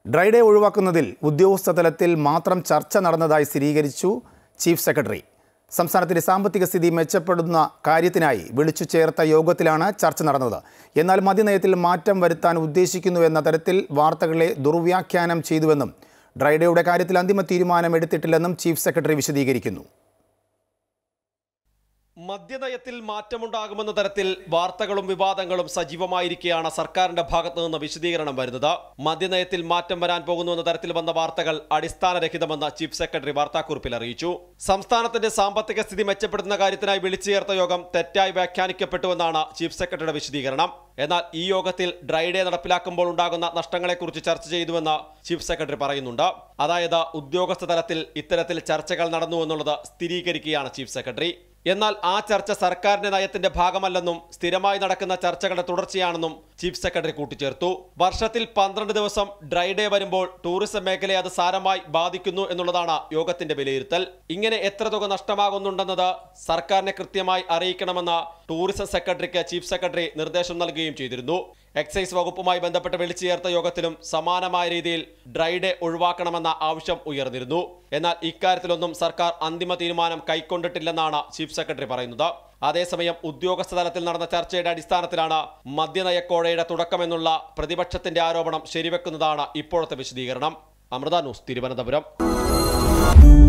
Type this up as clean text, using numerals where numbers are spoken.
Dry day ഒഴിവാക്കുന്നതിൽ ഉദ്യോഗസ്ഥ തലത്തിൽ മാത്രം ചർച്ച നടന്നതായി സ്ഥിരീകരിച്ചു ചീഫ് സെക്രട്ടറി. സംസ്ഥാനത്തിന്റെ സാമ്പത്തിക സ്ഥിതി മെച്ചപ്പെടുന്ന കാര്യത്തിനായി വിളിച്ചു ചേർത്ത യോഗത്തിലാണ് ചർച്ച നടന്നത്. എന്നാൽ മദ്യനയത്തിൽ മാറ്റം വരുത്താൻ ഉദ്ദേശിക്കുന്നുവെന്ന തരത്തിൽ വാർത്തകളെ ദുർവ്യാഖ്യാനം ചെയ്തുവെന്നും ഡ്രൈ ഡേയുടെ കാര്യത്തിൽ അന്തിമ തീരുമാനം എടുത്തിട്ടില്ലെന്നും ചീഫ് സെക്രട്ടറി വിശദീകരിക്കുന്നു. മദ്യനയത്തിൽ മാറ്റമുണ്ടാകുമെന്ന തരത്തിൽ വാർത്തകളും വിവാദങ്ങളും സജീവമായിരിക്കെയാണ് സർക്കാരിന്റെ ഭാഗത്തു നിന്ന് വിശദീകരണം വരുന്നത്. മദ്യനയത്തിൽ മാറ്റം വരാൻ പോകുന്നുവെന്ന തരത്തിൽ വന്ന വാർത്തകൾ അടിസ്ഥാനരഹിതമെന്ന് ചീഫ് സെക്രട്ടറി വാർത്താക്കുറിപ്പിൽ അറിയിച്ചു. സംസ്ഥാനത്തിന്റെ സാമ്പത്തിക സ്ഥിതി മെച്ചപ്പെടുത്തുന്ന കാര്യത്തിനായി വിളിച്ചു ചേർത്ത യോഗം തെറ്റായി വ്യാഖ്യാനിക്കപ്പെട്ടുവെന്നാണ് ചീഫ് സെക്രട്ടറിയുടെ വിശദീകരണം. എന്നാൽ ഈ യോഗത്തിൽ ഡ്രൈ ഡേ നടപ്പിലാക്കുമ്പോൾ ഉണ്ടാകുന്ന നഷ്ടങ്ങളെക്കുറിച്ച് ചർച്ച ചെയ്തുവെന്ന് ചീഫ് സെക്രട്ടറി പറയുന്നുണ്ട്. അതായത് ഉദ്യോഗസ്ഥ തലത്തിൽ ഇത്തരത്തിൽ ചർച്ചകൾ നടന്നു എന്നുള്ളത് സ്ഥിരീകരിക്കുകയാണ് ചീഫ് സെക്രട്ടറി. എന്നാൽ ആ ചർച്ച സർക്കാരിന്റെ നയത്തിന്റെ ഭാഗമല്ലെന്നും സ്ഥിരമായി നടക്കുന്ന ചർച്ചകളുടെ തുടർച്ചയാണെന്നും ചീഫ് സെക്രട്ടറി കൂട്ടിച്ചേർത്തു. വർഷത്തിൽ 12 ദിവസം ഡ്രൈ ഡേ വരുമ്പോൾ ടൂറിസം മേഖലയെ അത് സാരമായി ബാധിക്കുന്നു എന്നുള്ളതാണ് യോഗത്തിന്റെ വിലയിരുത്തൽ. ഇങ്ങനെ എത്ര തുക നഷ്ടമാകുന്നുണ്ടെന്നത് സർക്കാരിനെ കൃത്യമായി അറിയിക്കണമെന്ന് ടൂറിസം സെക്രട്ടറിക്ക് ചീഫ് സെക്രട്ടറി നിർദ്ദേശം നൽകുകയും ചെയ്തിരുന്നു. എക്സൈസ് വകുപ്പുമായി ബന്ധപ്പെട്ട് വിളിച്ചു ചേർത്ത യോഗത്തിലും സമാനമായ രീതിയിൽ ഡ്രൈ ഡേ ഒഴിവാക്കണമെന്ന ആവശ്യം ഉയർന്നിരുന്നു. എന്നാൽ ഇക്കാര്യത്തിലൊന്നും സർക്കാർ അന്തിമ തീരുമാനം കൈക്കൊണ്ടിട്ടില്ലെന്നാണ് ചീഫ് സെക്രട്ടറി പറയുന്നത്. അതേസമയം ഉദ്യോഗസ്ഥ തലത്തിൽ നടന്ന ചർച്ചയുടെ അടിസ്ഥാനത്തിലാണ് മദ്യനയക്കോഴയുടെ തുടക്കമെന്നുള്ള പ്രതിപക്ഷത്തിന്റെ ആരോപണം ശരിവെക്കുന്നതാണ് ഇപ്പോഴത്തെ വിശദീകരണം. അമൃത ന്യൂസ്, തിരുവനന്തപുരം.